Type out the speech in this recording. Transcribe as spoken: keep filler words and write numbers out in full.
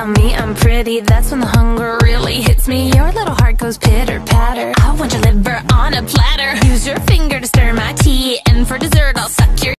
tell me I'm pretty, that's when the hunger really hits me. Your little heart goes pitter patter, I want your liver on a platter. Use your finger to stir my tea.